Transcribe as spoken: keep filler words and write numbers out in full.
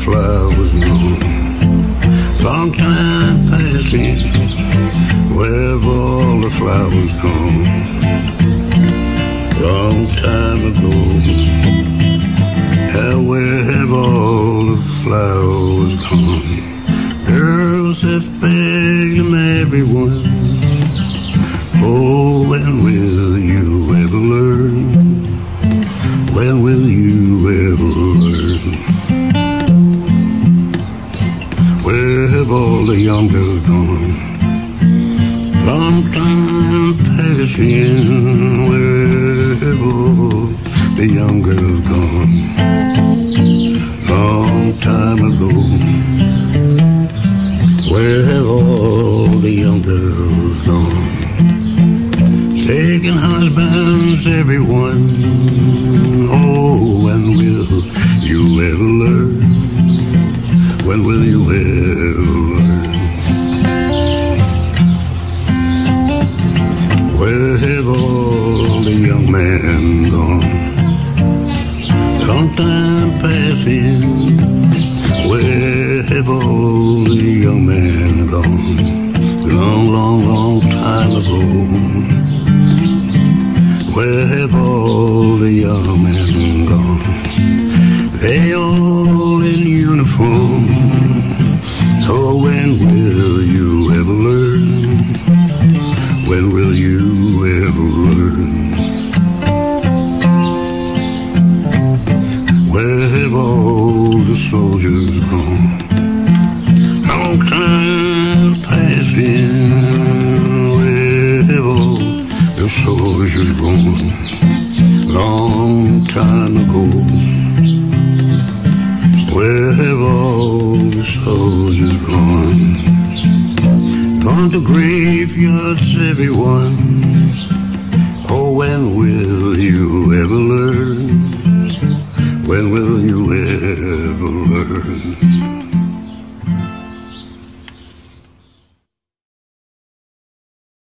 flowers bloom. Long time passing, where have all the flowers gone? Long time ago, how where have all the flowers gone? Girls have begged them, everyone. Oh, when will you ever learn? When will you ever learn? Where have all the young girls gone? Long time passing, where have all the young girls gone? Long time ago, where have all the young girls gone? Taking husbands, everyone. Oh, when will you ever learn? When will you ever learn? Where have all the young men gone? Long time passing, where have all the young men gone? Long, long, long time ago, where have all the young men gone? They all in uniform. Oh, when will you ever learn? When will you ever learn? Where have all the soldiers gone? Long time passing, where have all the soldiers gone? Long time ago, where have all the soldiers gone? Gone to graveyards, everyone. Oh, when will you ever learn? When will you ever